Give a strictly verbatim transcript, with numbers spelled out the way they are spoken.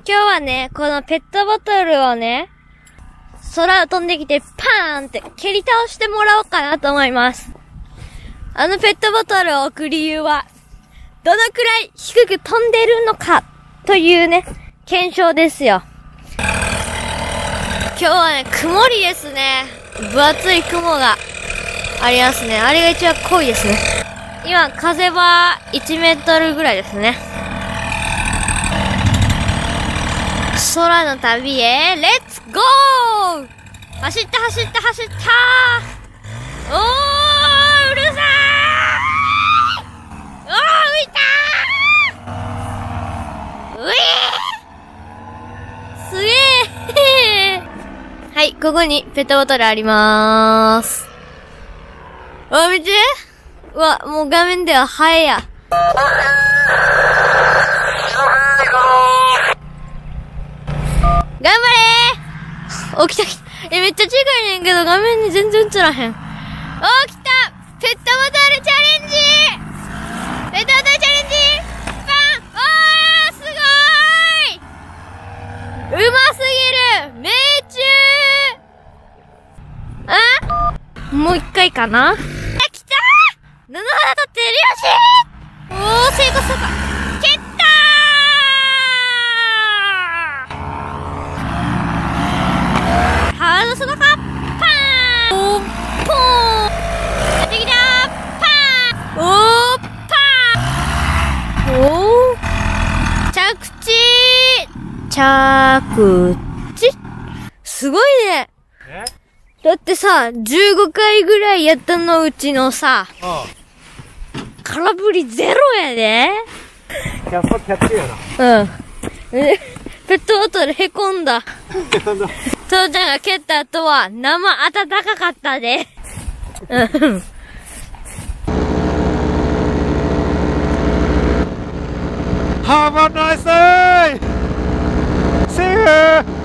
今日はね、このペットボトルをね、空を飛んできてパーンって蹴り倒してもらおうかなと思います。あのペットボトルを置く理由は、どのくらい低く飛んでるのかというね、検証ですよ。今日はね、曇りですね。分厚い雲がありますね。あれが一番濃いですね。今、風はいちメートルぐらいですね。空の旅へ、レッツゴー！走った走った走ったー！おー、うるさーい！おー、浮いたー！うえー！すげーはい、ここにペットボトルありまーす。あ、見て！うわ、もう画面ではハエや。頑張れー！起きた来た。え、めっちゃ近いねんけど画面に全然映らへん。おー、来た！ペットボトルチャレンジ！ペットボトルチャレンジ！パン！おー、すごーい！うますぎる！命中！あ？もう一回かな？あ、来たー！布肌取ってるよしー！おー、成功するか！蹴ったー！ハードすごか！パーン！おー、ポーン！やってきたー！パーン！おー、パーン！おー、着地！着地！すごいね！ え？ だってさ、じゅうごかいぐらいやったのうちのさ、 ああ空振りゼロやで。 キャッサキャッチやな。 うん。え、ペットボトルへこんだ。父ちゃんが蹴った後は生温かかったで。うん。 Have a nice day! See you!